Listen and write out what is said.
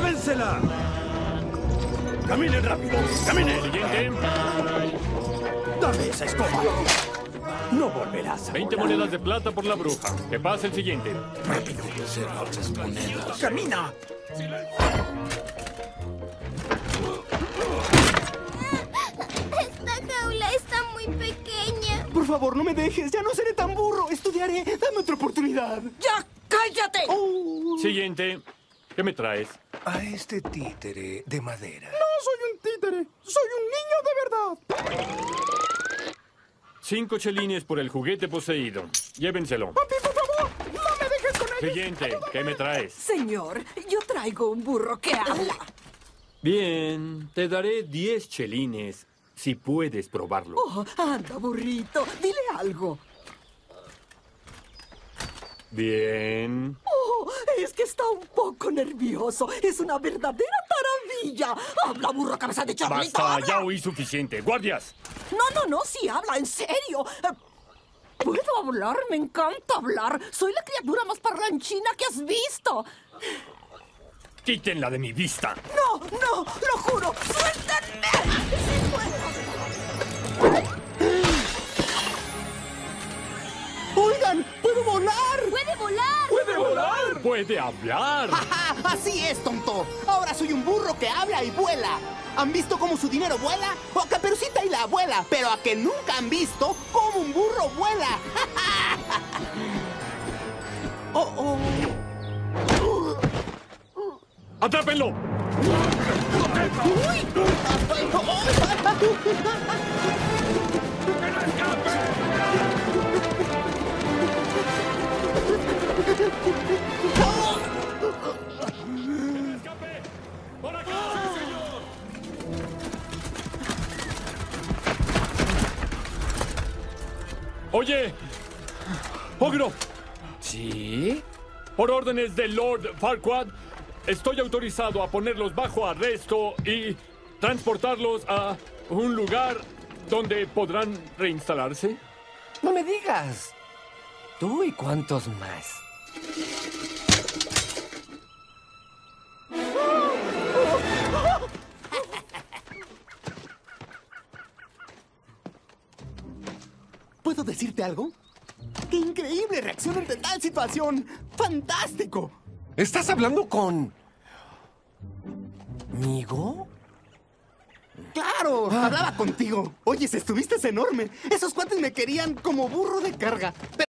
¡Llévensela! ¡Caminen rápido! ¡Caminen! Siguiente. ¡Dame esa escoba! No volverás a 20 volar. monedas de plata por la bruja. Que pase el siguiente. ¡Rápido! ¡Camina! Esta jaula está muy pequeña. Por favor, no me dejes. Ya no seré tan burro. Estudiaré. Dame otra oportunidad. ¡Ya cállate! Siguiente. ¿Qué me traes? A este títere de madera. No soy un títere. Soy un niño de verdad. 5 chelines por el juguete poseído. Llévenselo. Papi, por favor, no me dejes con ellos. Siguiente. ¿Qué me traes? Señor, yo traigo un burro que habla. Bien. Te daré 10 chelines si puedes probarlo. Oh, anda, burrito, dile algo. Bien. Oh, es que está un poco nervioso. Es una verdadera taravilla. Habla, burro, cabeza de chorlito. Basta, habla. ya oí suficiente. ¡Guardias! No, sí habla, en serio. Puedo hablar, me encanta hablar. Soy la criatura más parlanchina que has visto. ¡Quítenla de mi vista! No, lo juro. ¡Suéltenme! ¡Sí puedo! Oigan, puedo volar. ¡Puede volar! ¡Puede volar! ¡Puede hablar! ¡Ja! Así es, tonto. Ahora soy un burro que habla y vuela. ¿Han visto cómo su dinero vuela? O a Caperucita y la abuela. Pero a que nunca han visto cómo un burro vuela. Oh. ¡Atrápenlo! ¡Escape! ¡Por acá! ¡Sí, señor! Oye, Ogro. ¿Sí? Por órdenes del Lord Farquaad, estoy autorizado a ponerlos bajo arresto y transportarlos a un lugar donde podrán reinstalarse. No me digas. ¿Tú y cuántos más? ¿Puedo decirte algo? ¡Qué increíble reacción ante tal situación! ¡Fantástico! ¿Estás hablando con... ¿Migo? ¡Claro! Hablaba contigo. Oye, estuviste enorme. Esos cuates me querían como burro de carga.